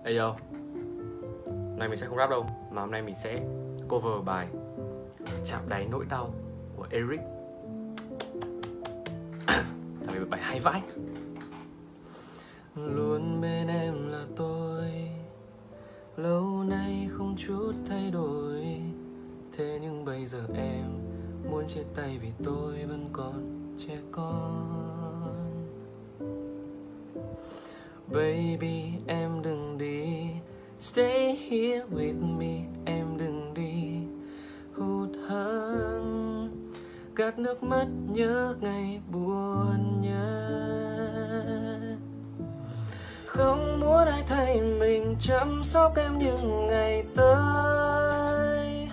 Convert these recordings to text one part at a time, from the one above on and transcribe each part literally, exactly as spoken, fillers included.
Ê yo, hôm nay mình sẽ không rap đâu, mà hôm nay mình sẽ cover bài Chạm đáy nỗi đau của Eric. Tại vì bài hay vãi. Luôn bên em là tôi, lâu nay không chút thay đổi. Thế nhưng bây giờ em muốn chia tay vì tôi vẫn còn trẻ con. Baby em đừng đi, stay here with me, em đừng đi. Hụt hẫng gạt nước mắt nhớ ngày buồn nhất. Không muốn ai thay mình chăm sóc em những ngày tới.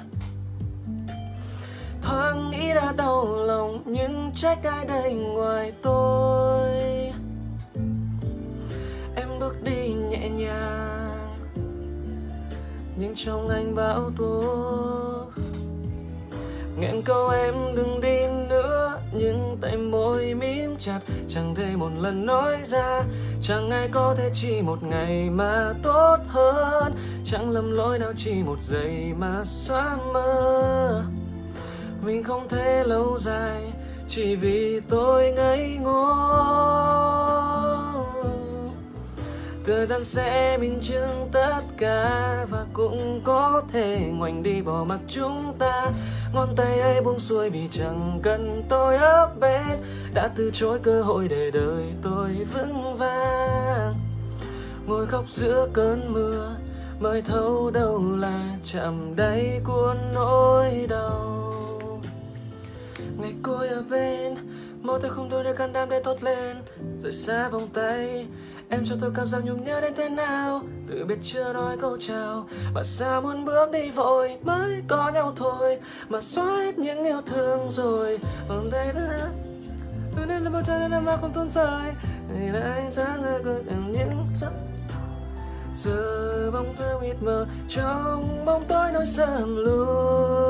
Thoáng nghĩ đã đau lòng nhưng trách ai đây ngoài tôi. Em bước đi nhẹ nhàng nhưng trong anh bão tố. Nghẹn câu em đừng đi nữa nhưng tay môi mím chặt, chẳng thể một lần nói ra. Chẳng ai có thể chỉ một ngày mà tốt hơn, chẳng lầm lỗi nào chỉ một giây mà xóa mơ. Mình không thể lâu dài chỉ vì tôi ngây ngô. Thời gian sẽ minh chứng tất cả và cũng có thể ngoảnh đi bỏ mặc chúng ta. Ngón tay ấy buông xuôi vì chẳng cần tôi ở bên, đã từ chối cơ hội để đời tôi vững vàng. Ngồi khóc giữa cơn mưa mới thấu đâu là chạm đáy của nỗi đau. Ngày cô ở bên, mong tôi không thôi để can đảm để tốt lên. Rời xa vòng tay, em cho tôi cảm giác nhung nhớ đến thế nào. Tự biết chưa nói câu chào, mà sao muốn bước đi vội. Mới có nhau thôi, mà xóa hết những yêu thương rồi. Vòng tay đó, nên là bao trời nên em mà không tốn rời. Ngày lại sáng ra gần em những giấc. Giờ bóng thơm mịt mờ trong bóng tối nỗi sầm lùi.